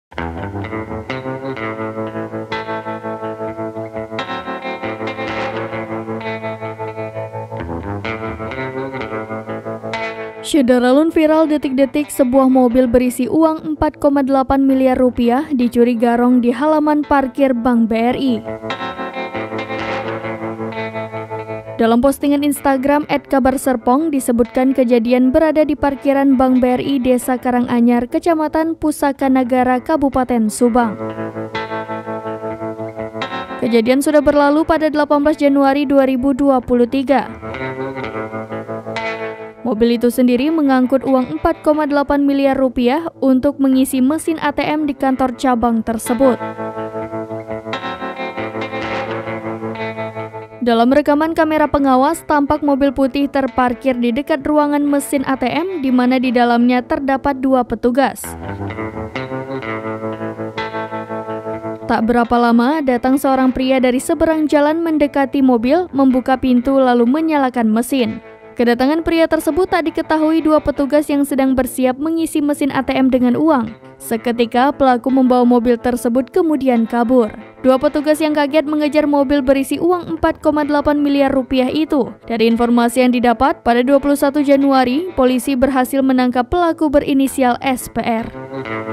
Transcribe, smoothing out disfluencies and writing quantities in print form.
Syederalun viral detik-detik sebuah mobil berisi uang 4,8 miliar rupiah dicuri garong di halaman parkir Bank BRI. Dalam postingan Instagram @kabarserpong disebutkan kejadian berada di parkiran Bank BRI Desa Karanganyar, Kecamatan Pusaka Nagara, Kabupaten Subang. Kejadian sudah berlalu pada 18 Januari 2023. Mobil itu sendiri mengangkut uang 4,8 miliar rupiah untuk mengisi mesin ATM di kantor cabang tersebut. Dalam rekaman kamera pengawas, tampak mobil putih terparkir di dekat ruangan mesin ATM di mana di dalamnya terdapat 2 petugas. Tak berapa lama, datang seorang pria dari seberang jalan mendekati mobil, membuka pintu lalu menyalakan mesin. Kedatangan pria tersebut tak diketahui 2 petugas yang sedang bersiap mengisi mesin ATM dengan uang. Seketika pelaku membawa mobil tersebut kemudian kabur. 2 petugas yang kaget mengejar mobil berisi uang 4,8 miliar rupiah itu. Dari informasi yang didapat, pada 21 Januari, polisi berhasil menangkap pelaku berinisial SPR.